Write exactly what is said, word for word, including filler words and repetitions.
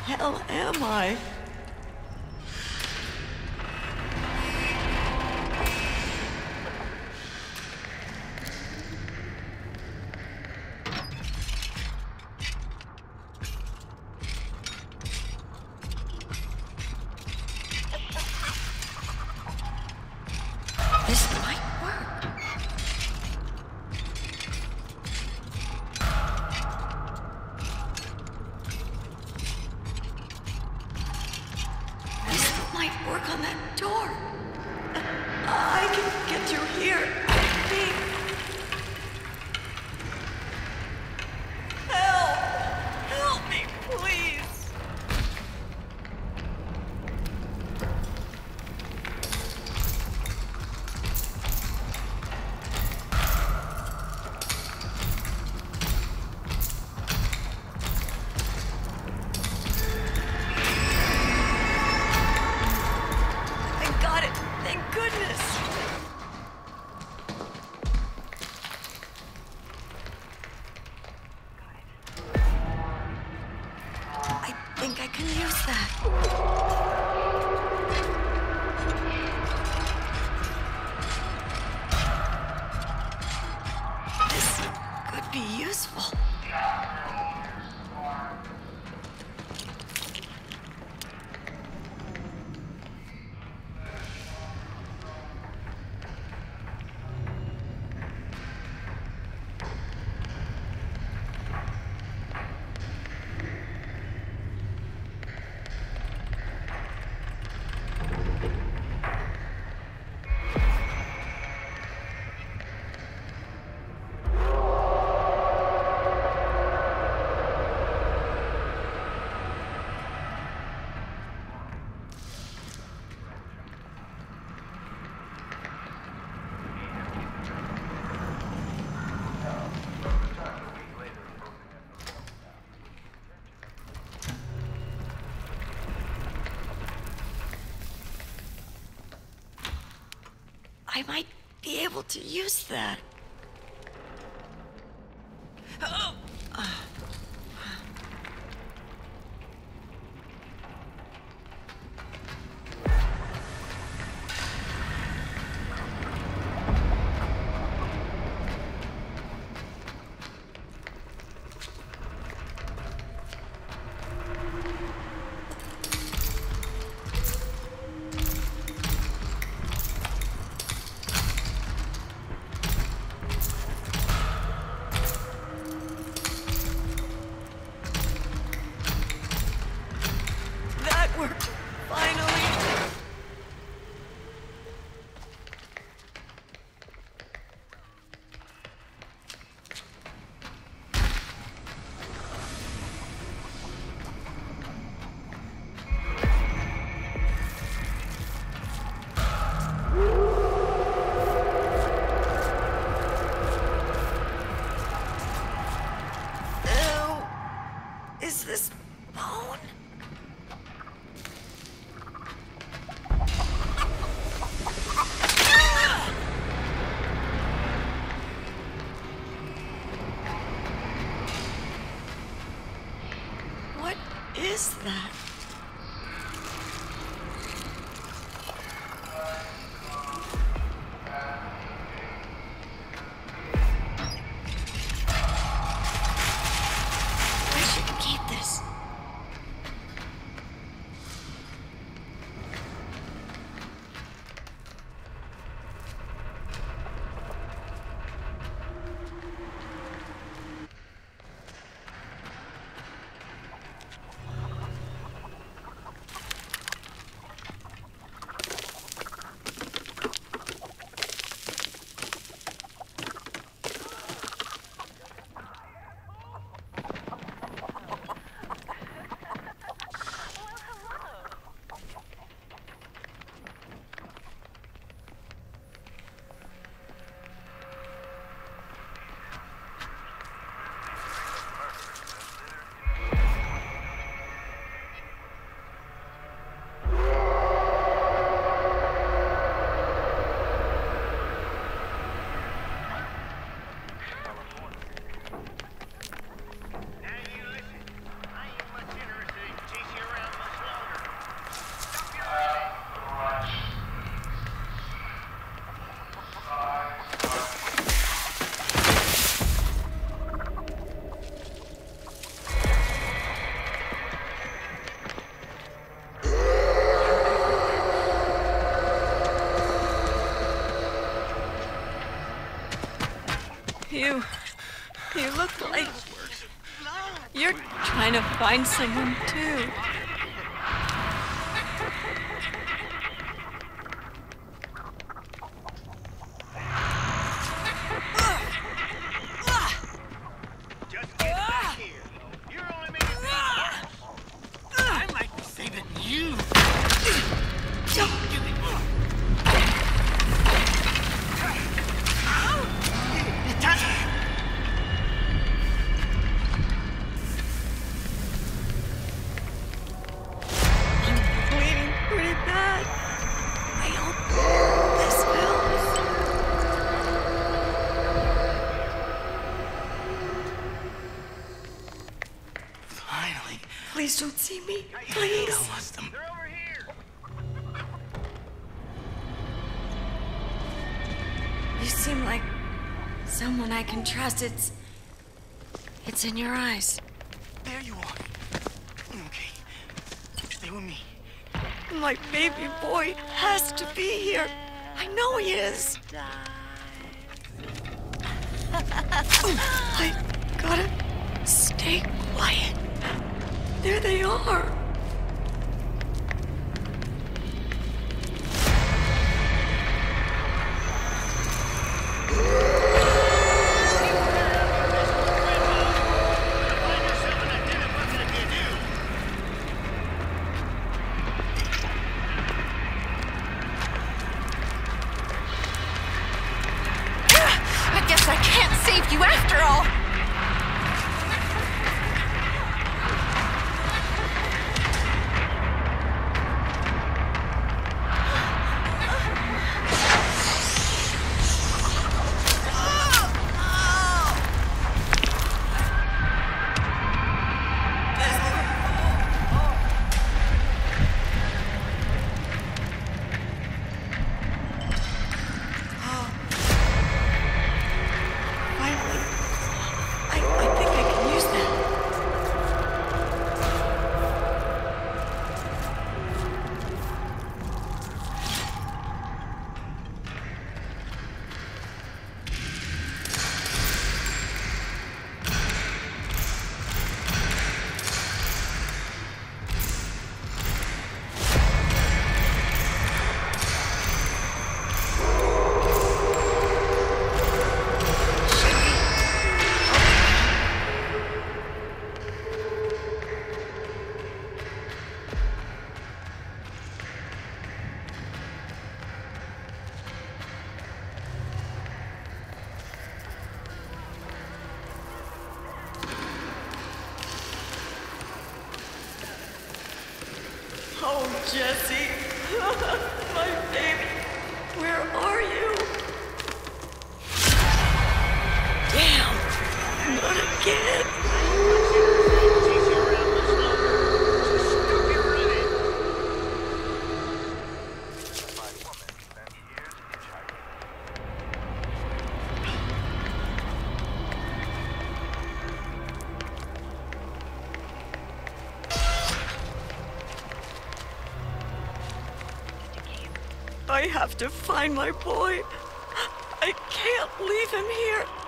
hell am I? This might work. This might work on that door. I can get through here, I think. Help! Help me, please! I got it! Thank goodness! I think I can use that. This could be useful. I might be able to use that. Oh. Uh. That worked, finally. Ew. Is this bone? What is that? I should keep this. you look like you're trying to find someone too. Just get back here. You're only making things worse. I might be saving you. Don't do it. I'm bleeding pretty bad. I hope this helps. Finally. Please don't see me. I Please. lost them. They're over here. You seem like someone I can trust. It's... It's in your eyes. There you are. Okay. Stay with me. My baby boy has to be here. I know he is. I gotta stay quiet. There they are. I guess I can't save you after all. Finally. I, I think I can use that. Oh, Jesse. My baby. Where are you? Damn. Not again. Chase you around the snow. Just stupid running. I have to find my boy. I can't leave him here.